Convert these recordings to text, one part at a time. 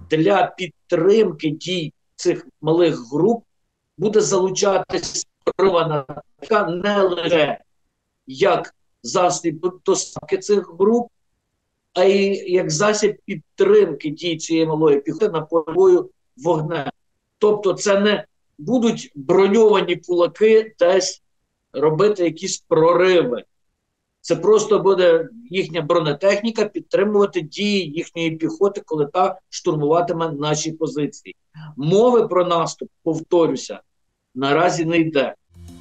для підтримки дій цих малих груп буде залучатися керована не лише як засіб доставки цих груп, а й як засіб підтримки дій цієї малої піхоти на полі вогнем. Тобто це не будуть броньовані кулаки десь робити якісь прориви. Це просто буде їхня бронетехніка підтримувати дії їхньої піхоти, коли та штурмуватиме наші позиції. Мови про наступ, повторюся, наразі не йде.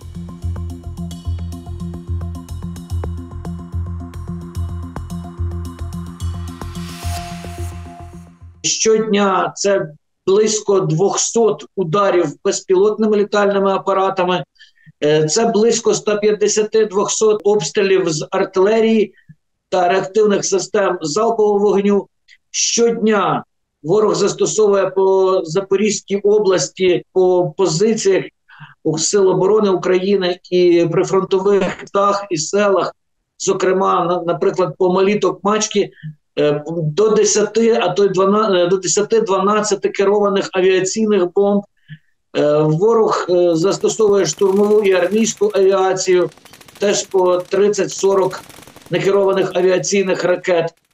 Щодня це близько 200 ударів безпілотними літальними апаратами, це близько 150-200 обстрілів з артилерії та реактивних систем залпового вогню. Щодня ворог застосовує по Запорізькій області, по позиціях Сил оборони України і прифронтових містах і селах, зокрема, наприклад, по Малій Токмачці, до 10, а то й 10-12 керованих авіаційних бомб. Ворог застосовує штурмову і армійську авіацію, теж по 30-40 некерованих авіаційних ракет.